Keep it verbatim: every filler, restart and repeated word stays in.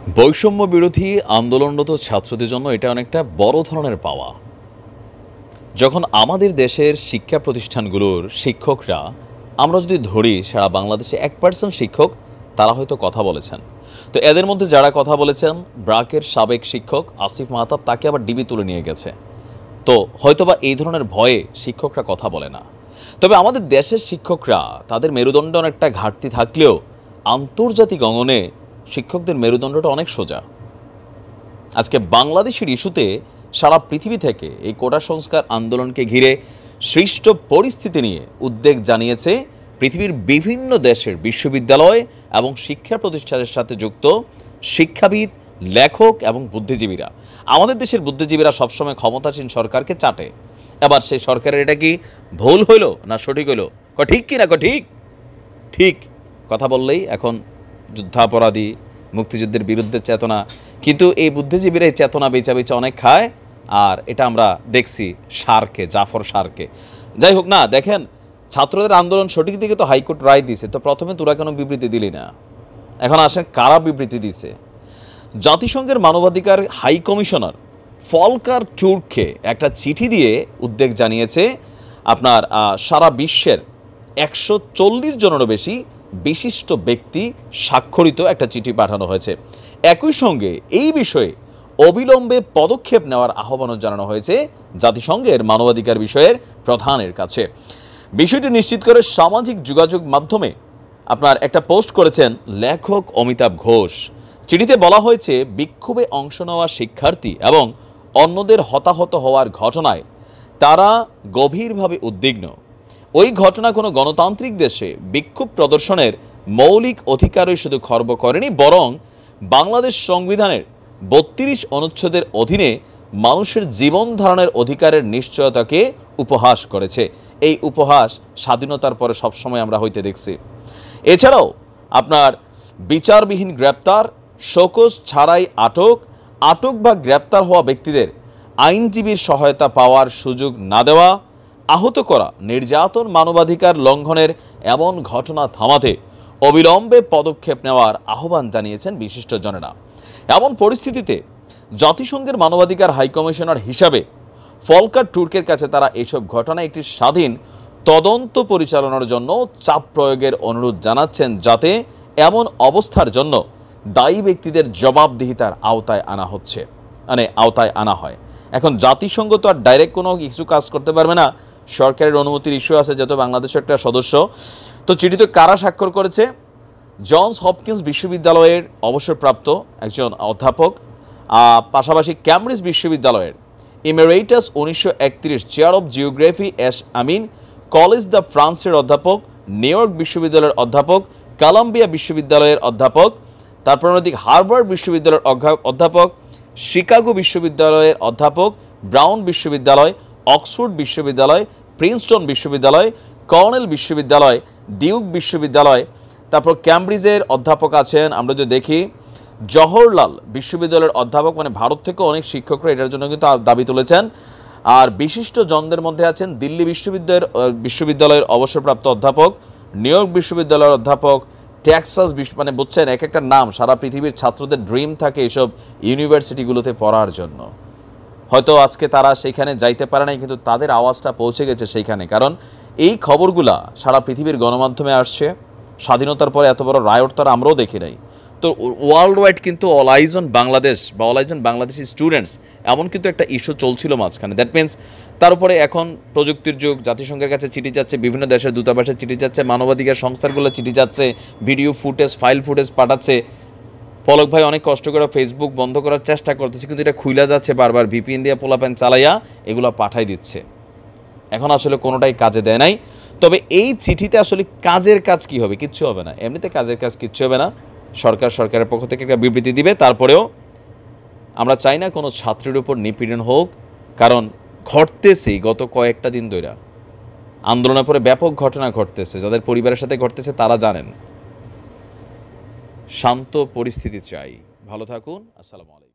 বৈষম্য বিরোধী আন্দোলনরত ছাত্রদের জন্য এটা অনেকটা বড় ধরনের পাওয়া। যখন আমাদের দেশের শিক্ষা প্রতিষ্ঠানগুলোর শিক্ষকরা, আমরা যদি ধরি সারা বাংলাদেশে এক পার্সেন্ট শিক্ষক তারা হয়তো কথা বলেছেন, তো এদের মধ্যে যারা কথা বলেছেন ব্র্যাকের সাবেক শিক্ষক আসিফ মাহতাব, তাকে আবার ডিবি তুলে নিয়ে গেছে। তো হয়তোবা এই ধরনের ভয়ে শিক্ষকরা কথা বলে না। তবে আমাদের দেশের শিক্ষকরা তাদের মেরুদণ্ড অনেকটা ঘাটতি থাকলেও আন্তর্জাতিক অঙ্গনে শিক্ষকদের মেরুদণ্ডটা অনেক সোজা। আজকে বাংলাদেশের ইস্যুতে সারা পৃথিবী থেকে এই কোটা সংস্কার আন্দোলনকে ঘিরে সৃষ্ট পরিস্থিতি নিয়ে উদ্বেগ জানিয়েছে পৃথিবীর বিভিন্ন দেশের বিশ্ববিদ্যালয় এবং শিক্ষা প্রতিষ্ঠানের সাথে যুক্ত শিক্ষাবিদ, লেখক এবং বুদ্ধিজীবীরা। আমাদের দেশের বুদ্ধিজীবীরা সবসময় ক্ষমতাসীন সরকারকে চাটে। এবার সেই সরকারের এটা কি ভুল হইল না সঠিক হইল? ক ঠিক কি না ক ঠিক ঠিক কথা বললেই এখন যুদ্ধাপরাধী, মুক্তিযুদ্ধের বিরুদ্ধে চেতনা, কিন্তু এই বুদ্ধিজীবীরা এই চেতনা বেচা বেচা অনেক খায়। আর এটা আমরা দেখছি সারকে, জাফর সারকে। যাই হোক না, দেখেন ছাত্রদের আন্দোলন সঠিক দিকে তো হাইকোর্ট রায় দিছে, তো প্রথমে তোরা কেন বিবৃতি দিলি না? এখন আসেন কারা বিবৃতি দিছে। জাতিসংঘের মানবাধিকার হাই কমিশনার ফলকার টুর্ককে একটা চিঠি দিয়ে উদ্বেগ জানিয়েছে আপনার সারা বিশ্বের একশো চল্লিশ জনেরও বেশি বিশিষ্ট ব্যক্তি স্বাক্ষরিত একটা চিঠি পাঠানো হয়েছে। একই সঙ্গে এই বিষয়ে অবিলম্বে পদক্ষেপ নেওয়ার আহ্বানও জানানো হয়েছে জাতিসংঘের মানবাধিকার বিষয়ের প্রধানের কাছে। বিষয়টি নিশ্চিত করে সামাজিক যোগাযোগ মাধ্যমে আপনার একটা পোস্ট করেছেন লেখক অমিতাভ ঘোষ। চিঠিতে বলা হয়েছে, বিক্ষোভে অংশ নেওয়া শিক্ষার্থী এবং অন্যদের হতাহত হওয়ার ঘটনায় তারা গভীরভাবে উদ্বিগ্ন। ওই ঘটনা কোনো গণতান্ত্রিক দেশে বিক্ষোভ প্রদর্শনের মৌলিক অধিকারই শুধু খর্ব করেনি, বরং বাংলাদেশ সংবিধানের বত্রিশ অনুচ্ছেদের অধীনে মানুষের জীবন ধারণের অধিকারের নিশ্চয়তাকে উপহাস করেছে। এই উপহাস স্বাধীনতার পরে সবসময় আমরা হইতে দেখছি। এছাড়াও আপনার বিচারবিহীন গ্রেপ্তার, শোকজ ছাড়াই আটক, আটক বা গ্রেপ্তার হওয়া ব্যক্তিদের আইনজীবীর সহায়তা পাওয়ার সুযোগ না দেওয়া, আহত করা, নির্যাতন, মানবাধিকার লঙ্ঘনের এমন ঘটনা থামাতে অবিলম্বে পদক্ষেপ নেওয়ার আহ্বান জানিয়েছেন বিশিষ্টজনেরা। এমন পরিস্থিতিতে জাতিসংঘের মানবাধিকার হাইকমিশনার হিসাবে ফলকার টুর্কের কাছে তারা এসব ঘটনা একটি স্বাধীন তদন্ত পরিচালনার জন্য চাপ প্রয়োগের অনুরোধ জানাচ্ছেন, যাতে এমন অবস্থার জন্য দায়ী ব্যক্তিদের জবাবদিহিতার আওতায় আনা হচ্ছে মানে আওতায় আনা হয়। এখন জাতিসংঘ তো আর ডাইরেক্ট কোনো কিছু কাজ করতে পারবে না, সরকারের অনুমতির ইস্যু আছে, যেহেতু বাংলাদেশের একটা সদস্য। তো চিঠিতে কারা স্বাক্ষর করেছে? জনস হপকিন্স বিশ্ববিদ্যালয়ের অবসরপ্রাপ্ত একজন অধ্যাপক, পাশাপাশি ক্যামব্রিজ বিশ্ববিদ্যালয়ের ইমেরিটাস উনিশশো একত্রিশ chair of geography S Amin, college de ফ্রান্সের অধ্যাপক, নিউ ইয়র্ক বিশ্ববিদ্যালয়ের অধ্যাপক, কলম্বিয়া বিশ্ববিদ্যালয়ের অধ্যাপক, তারপর অন্যদিক হার্ভার্ড বিশ্ববিদ্যালয়ের অধ্যাপক, শিকাগো বিশ্ববিদ্যালয়ের অধ্যাপক, ব্রাউন বিশ্ববিদ্যালয়, অক্সফোর্ড বিশ্ববিদ্যালয়, প্রিন্সটন বিশ্ববিদ্যালয়, কর্নেল বিশ্ববিদ্যালয়, ডিউক বিশ্ববিদ্যালয়, তারপর ক্যামব্রিজের অধ্যাপক আছেন। আমরা যদি দেখি জওহরলাল বিশ্ববিদ্যালয়ের অধ্যাপক, মানে ভারত থেকে অনেক শিক্ষকরা এটার জন্য কিন্তু দাবি তুলেছেন। আর বিশিষ্ট জনদের মধ্যে আছেন দিল্লি বিশ্ববিদ্যালয়ের বিশ্ববিদ্যালয়ের অবসরপ্রাপ্ত অধ্যাপক, নিউ ইয়র্ক বিশ্ববিদ্যালয়ের অধ্যাপক, টেক্সাস বিশ্ব, মানে বুঝছেন এক একটা নাম। সারা পৃথিবীর ছাত্রদের ড্রিম থাকে এইসব ইউনিভার্সিটিগুলোতে পড়ার জন্য। হয়তো আজকে তারা সেখানে যাইতে পারে নাই, কিন্তু তাদের আওয়াজটা পৌঁছে গেছে সেইখানে, কারণ এই খবরগুলা সারা পৃথিবীর গণমাধ্যমে আসছে। স্বাধীনতার পরে এত বড় রায়ট তারা আমরাও দেখি নাই। তো ওয়ার্ল্ড ওয়াইড কিন্তু অল আইজ অন বাংলাদেশ বা all eyes on Bangladeshi students, এমন কিন্তু একটা ইস্যু চলছিল মাঝখানে। দ্যাট মিনস তার উপরে এখন প্রযুক্তির যুগ, জাতিসংঘের কাছে চিঠি যাচ্ছে, বিভিন্ন দেশের দূতাবাসে চিঠি যাচ্ছে, মানবাধিকার সংস্থাগুলো চিঠি যাচ্ছে, ভিডিও ফুটেজ, ফাইল ফুটেজ পাঠাচ্ছে। পলক ভাই অনেক কষ্ট করে ফেসবুক বন্ধ করার চেষ্টা করতেছে, কিন্তু এটা খুইলা যাচ্ছে বারবার, ভিপিএন দিয়ে পোলাপেন চালাইয়া এগুলো পাঠাই দিচ্ছে। এখন আসলে কোনোটাই কাজে দেয় নাই। তবে এই চিঠিতে আসলে কাজের কাজ কি হবে? কিচ্ছু হবে না, এমনিতে কাজের কাজ কিচ্ছু হবে না। সরকার সরকারের পক্ষ থেকে একটা বিবৃতি দিবে, তারপরেও আমরা চাই না কোনো ছাত্রের উপর নিপীড়ন হোক, কারণ ঘটতেছেই গত কয়েকটা দিন ধরে আন্দোলনের পরে ব্যাপক ঘটনা ঘটতেছে। যাদের পরিবারের সাথে ঘটতেছে তারা জানেন। শান্ত পরিস্থিতি চাই। ভালো থাকুন। আসসালামু আলাইকুম।